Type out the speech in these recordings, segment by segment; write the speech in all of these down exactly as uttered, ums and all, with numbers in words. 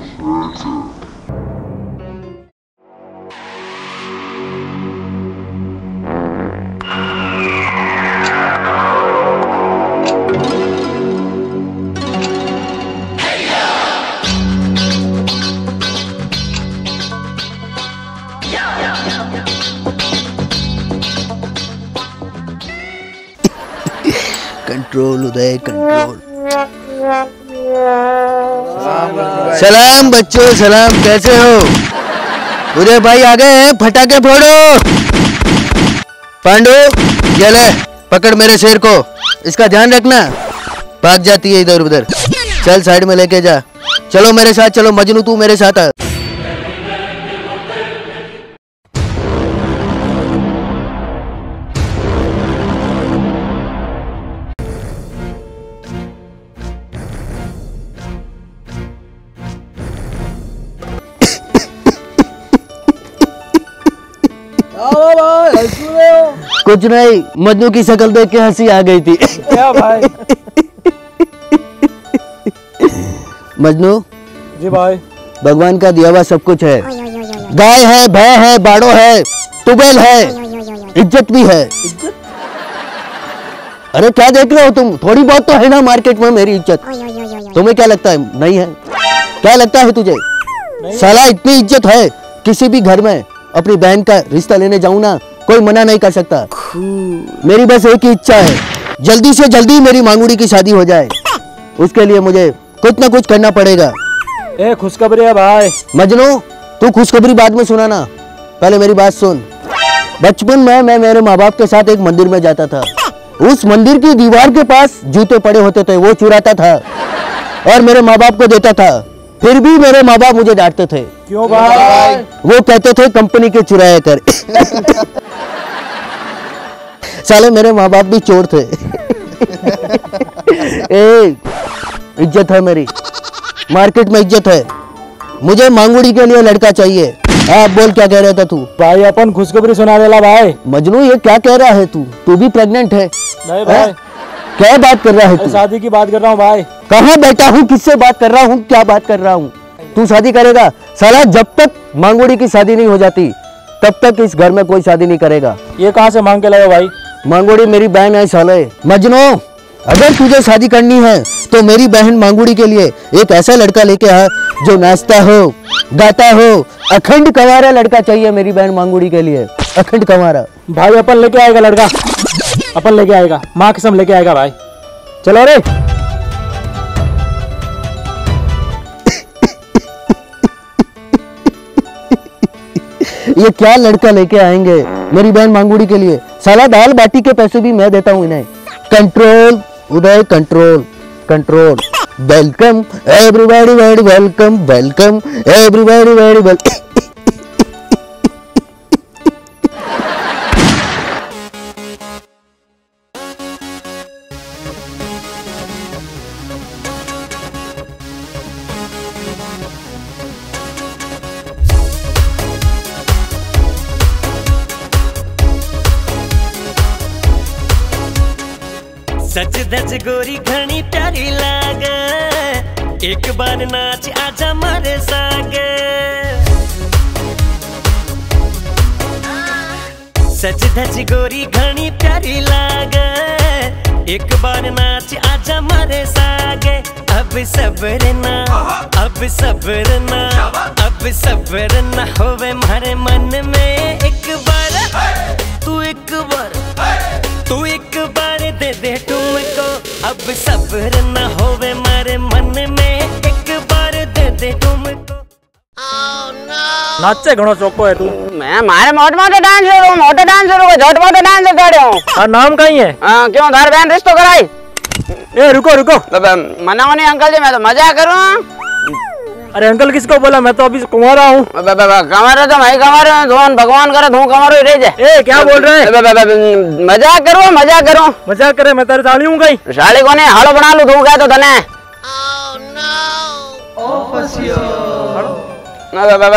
Control Uday control. सलाम बच्चों सलाम, कैसे हो? उदय भाई आ गए हैं, फटाके फोड़ो। पांडु ये ले पकड़ मेरे शेर को, इसका ध्यान रखना, भाग जाती है इधर उधर। चल साइड में लेके जा। चलो मेरे साथ चलो, मजनू तू मेरे साथ आ। कुछ नहीं, मजनू की शक्ल देख के हंसी आ गई थी। क्या भाई? मजनू जी भाई, भगवान का दिया हुआ सब कुछ है। गाय है, भैंस है, बाड़ो है, टुबेल है, इज्जत भी है। अरे क्या देख रहे हो तुम? थोड़ी बहुत तो है ना मार्केट में मेरी इज्जत। तुम्हें क्या लगता है नहीं है? क्या लगता है तुझे? साला इतनी इज्जत है, किसी भी घर में अपनी बहन का रिश्ता लेने जाऊं ना, कोई मना नहीं कर सकता। मेरी बस एक ही इच्छा है, जल्दी से जल्दी मेरी मांगुड़ी की शादी हो जाए। उसके लिए मुझे कुछ ना कुछ करना पड़ेगा। ए खुशखबरी है भाई। मजनू तू खुशखबरी बाद में सुनाना, पहले मेरी बात सुन। बचपन में मैं मेरे माँ बाप के साथ एक मंदिर में जाता था। उस मंदिर की दीवार के पास जूते पड़े होते थे, वो चुराता था और मेरे माँ बाप को देता था। फिर भी मेरे माँ बाप मुझे डांटते थे। क्यों भाई? वो कहते थे कंपनी के चुराया कर। साले मेरे माँ बाप भी चोर थे। ए, इज्जत है मेरी, मार्केट में इज्जत है। मुझे मांगुड़ी के लिए लड़का चाहिए। आप बोल क्या कह रहा था तू? भाई अपन खुशखबरी सुना देला भाई। मजनू ये क्या कह रहा है तू? तू भी प्रेग्नेंट है? नहीं भाई। क्या बात कर रहा है तू? शादी की बात कर रहा हूँ भाई। कहाँ बैठा हूँ, किससे बात कर रहा हूँ, क्या बात कर रहा हूँ? तू शादी करेगा? साला जब तक मांगुड़ी की शादी नहीं हो जाती तब तक इस घर में कोई शादी नहीं करेगा। ये कहाँ से मांग के लाए भाई? मांगुड़ी मेरी बहन है साले। मजनू अगर तुझे शादी करनी है तो मेरी बहन मांगुड़ी के लिए एक ऐसा लड़का लेके आ जो नाचता हो, गाता हो, अखंड कंवारा लड़का चाहिए मेरी बहन मांगुड़ी के लिए, अखंड कंवारा। भाई अपन लेके आएगा लड़का, अपन लेके आएगा, माँ कसम लेके आएगा भाई। चलो रे। ये क्या लड़का लेके आएंगे मेरी बहन मांगुड़ी के लिए? साला दाल बाटी के पैसे भी मैं देता हूँ इन्हें। Control Uday control control. Welcome everybody very welcome, welcome everybody very welcome. सच धज गोरी घनी प्यारी लागे, एक बार नाच आजा मारे सागे। सच धज गोरी घनी प्यारी लागे, एक बार नाच आजा मारे सागे। अब सब्र ना, अब सब्र ना, अब सब्र ना होवे मारे मन में। एक बार तू एक बार तू एक बार दे दे तुमको, अब सब्र न होवे मारे मन में। एक बार दे दे तुमको। oh, no. नाचे घणो चौको है तू। मैं मारे मोटे मोटे डांसर हूँ, मोटे डांसर हूँ, झट मोटे डांसर कर रहा हूँ। हाँ नाम कहीं है? हाँ क्यों थार बहन रिश्तो कराई? ए रुको रुको। मना नहीं अंकल जी, मैं तो मजाक करूँ। अरे अंकल किसको बोला? मैं तो अभी कुंवारा हूँ। कमर तो मैं कमर धोन भगवान करे धो कमर ही रह जाए। ए क्या बोल रहे हैं? मजाक करो मजाक करो। मजाक करे? मैं तेरे साली हूँ कहीं? साली को नहीं, हालो बना लू धो गया तो धने।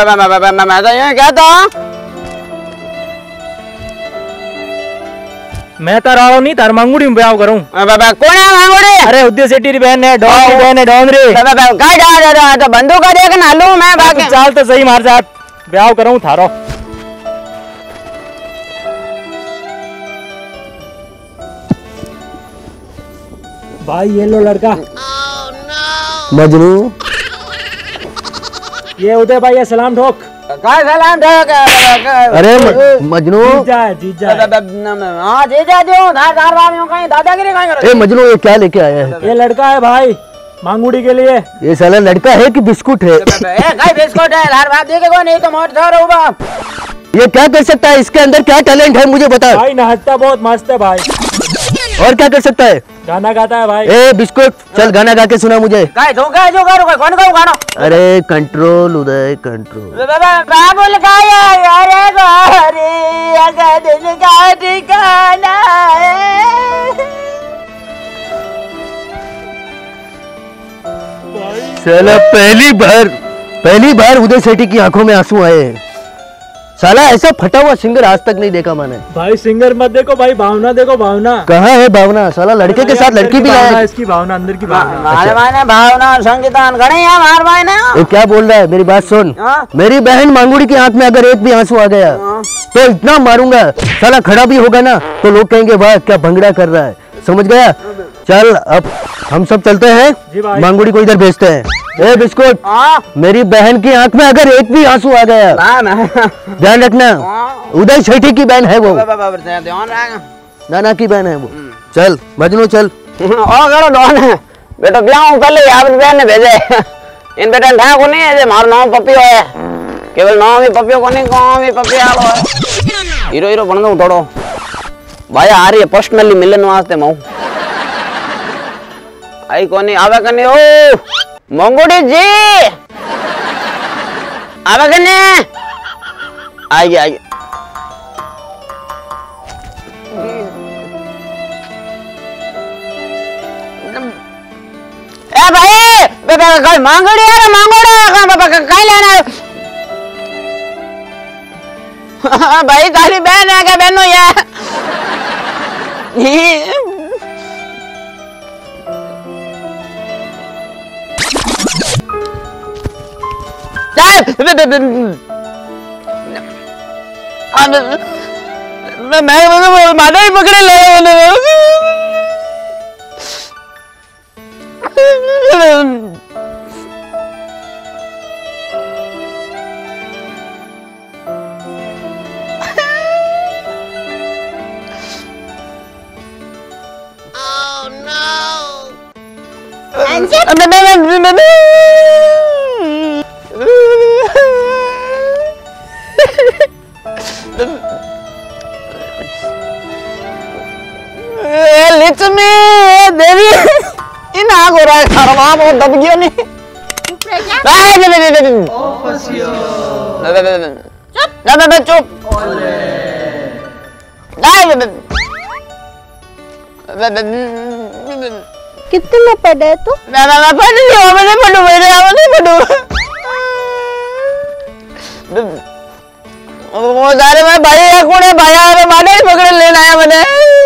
मैं तो यूं कहता हूँ। मैं तार आओ नहीं तार मांगुड़ी में ब्याह करूं। बाबा कौन है मांगुड़ी? अरे उद्देश्य सेठी की बहन है, डॉन की बहन है, डॉन रे। बाबा का जा रहा तो बंदूक का देख ना लूं मैं बाकी। चाल तो सही मार साथ ब्याह करूं थारो। भाई ये लो लड़का। मजनू ये उदय भाई है, सलाम ठोक। का सलाम ठोक। अरे मजनू जीजा है, जीजा है। हां जीजा जो धार धार वालियों कहीं दादागिरी कहीं करो। ए मजनू ये क्या लेके आया है? ये लड़का है भाई मांगुड़ी के लिए। ये साला लड़का है कि बिस्कुट है? ए गाय बिस्कुट है धार बात देखे को नहीं तो मोट छोड़ बाप। ये क्या कर सकता है? इसके अंदर क्या टैलेंट है मुझे बता। भाई नाचता बहुत मस्त है भाई। और क्या कर सकता है? गाना गाता है भाई। ए बिस्कुट चल गाना गा के सुना मुझे। गाय धोखा है जो करो कौन गाओ गाना? अरे कंट्रोल उदय कंट्रोल। बाबा बाबुल गाया अरे गोरी अगर दिल का ठिकाना है। साला पहली बार पहली बार उदय सेठी की आंखों में आंसू आए। साला ऐसा फटा हुआ सिंगर आज तक नहीं देखा मैंने। भाई सिंगर मत देखो भाई, भावना देखो भावना। कहाँ है भावना? साला लड़के के साथ लड़की भी लाया। इसकी भावना अंदर की भावना। मारे माने भावना संगीतान घणे हैं मार माने। ये क्या बोल रहा है? मेरी बात सुन। मेरी बहन मांगुड़ी की आंख में अगर एक भी आंसू आ गया तो इतना मारूंगा साला खड़ा भी होगा ना तो लोग कहेंगे वाह क्या भंगड़ा कर रहा है। समझ गया? चल अब हम सब चलते हैं, मांगुड़ी को इधर भेजते हैं। ए बिस्कुट मेरी बहन की आंख में अगर एक भी आंसू आ गया ना ना ध्यान रखना, उदय सेठी की बहन है वो, ध्यान रख नाना की बहन है वो। चल मजनू चल। ओ गड़ो डॉन है बेटा ब्याह पहले अपनी बहन ने भेजे इन बेटा था को नहीं है मारो नाम पपियो है केवल नाम ही पपियो को नहीं गांव में पपिया आलो है हीरो हीरो बन दो थोड़ो भाई आ रही है पर्सनली मिलन वास्ते मऊ आई कोनी आवे कने ओ मंगुड़ी जी आवे कने आई आई ए भाई बेटा कल मांगड़ी है मांगड़ी का बाबा कहीं लेना भाई काली बहन है क्या बहनो ये मैं मैं माने ही पकड़े ले लिचमी देवी इन आग हो रहा है खरवा बहुत दब गया नहीं चुप कितने में पढ़े तू? मैं मैं पढ़ लिया मैंने पढ़ू मेरे आवाज़ नहीं पढ़ू वो सारे मैं भाई एक कोने भाई आया माने ही पकड़े लेने आया मैंने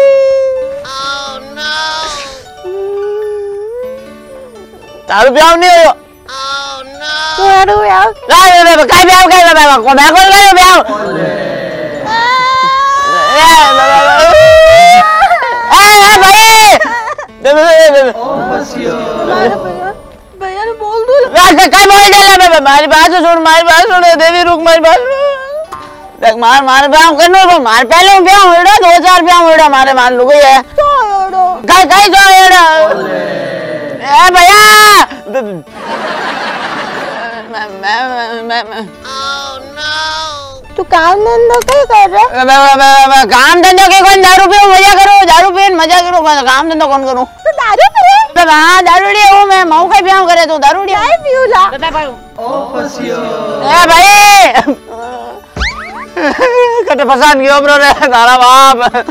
तारू ब्याह नहीं हो तू आरू ब्याह नहीं नहीं काय ब्याह काय ब्याह को मैं कौन गया ब्याह ए भाई भैया ने बोल दो रास्ता काय बोल दे ले मारी बात सुन मारी बात सुन देवी रुक मारी बात देख मार मार ब्याह करनो तो मार पहले ब्याह होड़ा दो चार ब्याह होड़ा मारे मान लुगई है काय काय जो होड़ा ए भैया मैं मैं मैं मैं तू काम धंधा क्या कर रहा? मैं काम धंधा के कौन दारू पीऊं मजा करो दारू पीन मजा करो काम धंधा कौन करूं तू दारू पिए? हाँ दारूड़ी हूँ मैं मऊ का ब्याह करे तो दारूड़ी नहीं पियूला ए भाई कटे फसान गयो ब्रो रे तारा बाप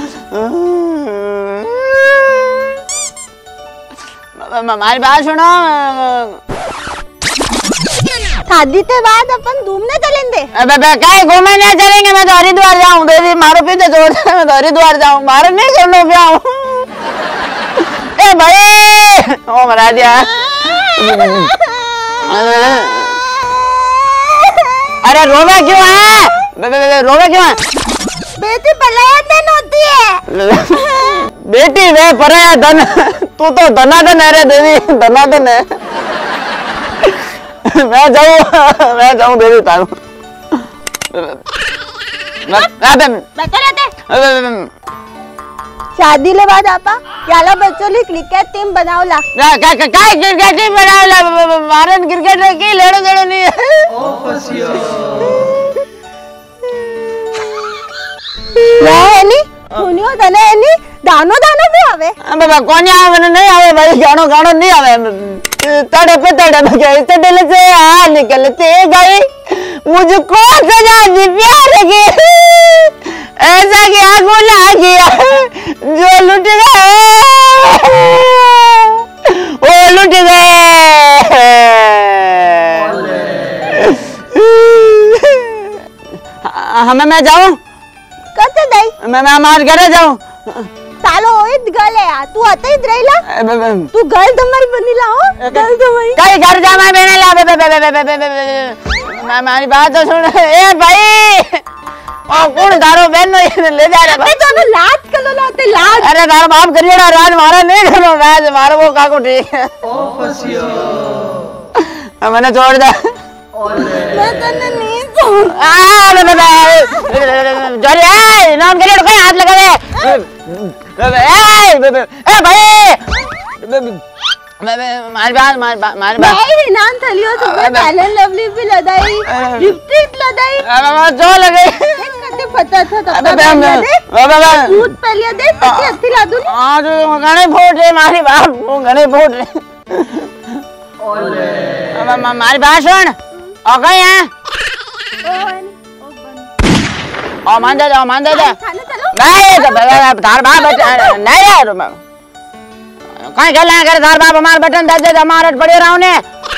हमारी बात सुनो शादी के बाद अपन घूमने चलेंगे। अबे बे कहीं घूमने नहीं चलेंगे, मैं तो हरिद्वार जाऊं। दीदी मारो पीछे छोड़ दे, मैं तो हरिद्वार जाऊं, मारो नहीं करने पे आऊं। ए भाई ओ मरा दिया। अरे रोवे क्यों है? बे बे बे रोवे क्यों है? बेटी पलाया धन होती है। बेटी वे पराया धन, तू तो धनाधन है रे देवी, धनाधन है। मैं जाऊं, मैं जाऊं देवी तारू। शादी ले बाद आपा याला बच्चों ली क्रिकेट टीम बनाओ ला। क्या क्या क्या क्रिकेट टीम बनाओ ला? मारन क्रिकेट रे की लेड़ो देड़ो नहीं है। ओ फसियो। नहीं नहीं सुनियो तने नहीं दानो दानो भी आवे। अबे बा कौन आवे नहीं आवे भाई, गानो गानो नहीं आवे। तड़े पे तड़े पे गए तो दिल से आ निकलते गए, मुझको सजा दी प्यार की, ऐसा क्या गुनाह किया जो लुट गए, वो लुट गए। हमें मैं जाऊं कते दई मैं मैं हमारे घर जाऊं। सालो इत गले आ तू अते ही रहिला, तू गल तुम्हारी बनीला हो, गल तुम्हारी कई घर जा मैं बेने ला। बे बे बे बे बे बे मैं हमारी बात तो सुन। ए भाई ओ कौन दारो बहन ले जा रे भाई, तो लाज कलो लाते लाज। अरे तार बाप करियोड़ा राज मारा नहीं करो, राज मारो वो काको ठीक है। ओ फसियो मैंने छोड़ दे। मैं तने नहीं छोड़। आ बे बे बे जरी ए नाम करियोड़ा कोई हाथ लगा दे। ए बे बे ए भाई मैं मार बात मार मार बात नहीं नाम थलियो सुबह टैलेंट लवली भी लदाई, लिपस्टिक लदाई। अरे जो लगे कते पता था तब अबे अबे दूध पलिया दे कते हत्ती ला दूं। हां जो गणे फोड़ रे मारी बाप, वो गणे फोड़ रे। ओले अब मारी बात सुन आ गए हैं। ओ मान जा जाओ मान जा जा नहीं तार बाप नहीं यार कहीं गल करे तार बाप हमार बटन दे दे हमारे पड़े रहो ने।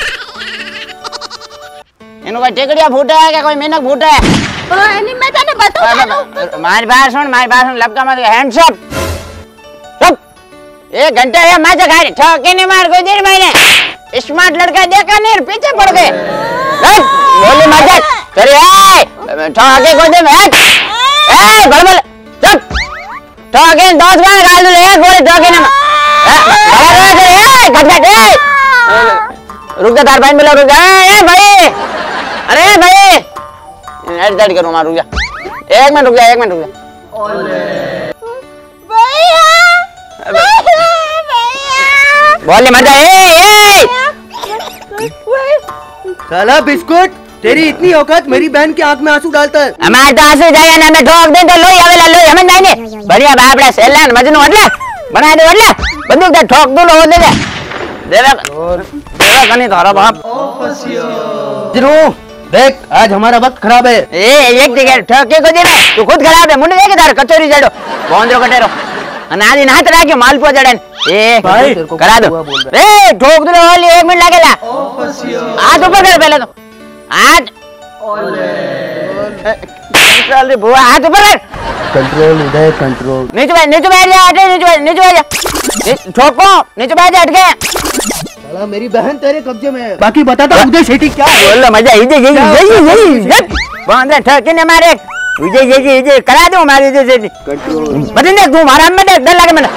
इनको कोई टेकड़िया फूटे है क्या कोई मेहनत फूटे है? ओ एनी मैं तने बताऊं। मारी बात सुन मारी बात सुन लपका मत हैंड्स अप चुप। एक घंटे है मैं जगह ठोके नहीं मार कोई देर मैंने स्मार्ट लड़का देखा नहीं पीछे पड़ गए। बोली मत करे ए ठोके को दे मैं ए बड़बड़ चुप। ठोके दस बार गाल दे एक गोली ठोके ना अरे ए गट ए रुक जा तार भाई मिला रुक जा। ए भाई अरे भाई नेट दर्द करूं मार रुक जा एक मिनट रुक जा एक मिनट रुक जा। भैया भैया बोले मत ए ए साला बिस्कुट तेरी इतनी औकात मेरी बहन की आंख में आंसू डालता है। हमारे तो आंसू जाए ना मैं ठोक दे तो लोई आवेला लोई हमें नहीं ने बढ़िया बापड़ा सेलन मजनू अडला बना दे अडला बंदूक दे ठोक दो लो दे दे देवा देवा कनी थारा बाप। ओ फसियो जिरो देख आज हमारा वक्त खराब है। ए एक जगह ठोके को दे रे तू खुद खराब है मुंडे देख तार कचोरी जड़ो बोंदरो कटेरो अनादी नाथ रहा के मालपुआ जड़न ए भाई करा दो ए ठोक दो वाली एक मिनट लगेला। ओ फसियो हाथ ऊपर कर पहले तो हाथ ओले कंट्रोल रे बुआ हाथ ऊपर कर कंट्रोल उदय कंट्रोल। नीचे बैठ नीचे बैठ जा हट नीचे बैठ नीचे बैठ जा ठोको नीचे बैठ जा हट के। साला मेरी बहन तेरे कब्जे में है। बाकी बताता उदय सेठी क्या बोल मजा इजे यही यही यही बांध ठोके ने मारे उजे यही यही करा दूं मारे इजे सेठी कंट्रोल। बदन देख तू मारा में डर लगे मैंने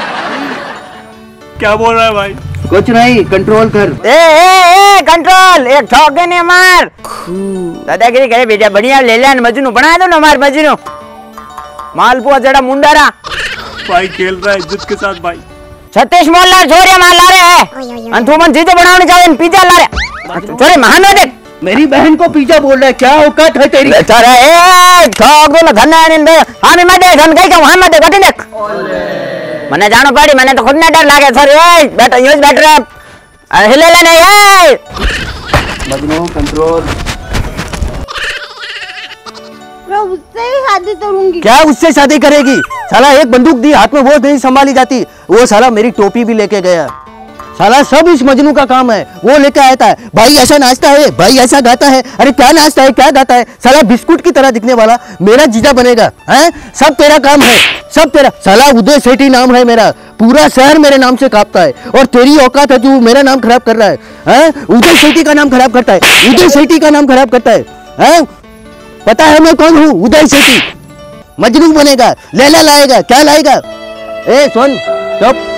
क्या बोल रहा है भाई? कुछ नहीं कंट्रोल कर। ए ए ए कंट्रोल एक ठोके ने मार दादागिरी करे बेटा बढ़िया ले ले मजनू बना दो ना मार मजनू मालपुआ जड़ा मुंडारा भाई खेल रहा है इज्जत के साथ भाई। सतीश मोहल्ला छोरे मार ला रहे हैं अंथुमन चीजें बनाने चाहिए पिज्जा ला रहे छोरे महान देख मेरी बहन को पिज्जा बोल रहा है क्या औकात है तेरी? बेचारा ए ठोक दो ना धन है हां मैं दे धन कई का वहां मत गटी देख मने जानो पड़ी मने तो खुद ने डर लागे सर ए बेटा यूज बैठ रहा हिलेला नहीं ए मजनू कंट्रोल। मैं उससे ही शादी करूंगी। क्या उससे शादी करेगी? साला एक बंदूक दी हाथ में वो नहीं संभाली जाती। वो साला मेरी टोपी भी लेके गया। साला सब इस मजनू का काम है। वो लेके आता है भाई ऐसा नाचता है, भाई ऐसा गाता है। अरे क्या नाचता है, क्या गाता है? साला बिस्कुट की तरह दिखने वाला मेरा जीजा बनेगा हैं? सब तेरा काम है, सब तेरा। साला उदय सेठी नाम है मेरा, पूरा शहर मेरे नाम से कांपता है। और तेरी औकात है तू मेरा नाम खराब कर रहा है हैं? उदय सेठी का नाम खराब करता है, उदय सेठी का नाम खराब करता है हैं? पता है मैं कौन हूँ? उदय सेठी। मजनू बनेगा, लैला लाएगा, क्या लाएगा? ए सुन चुप।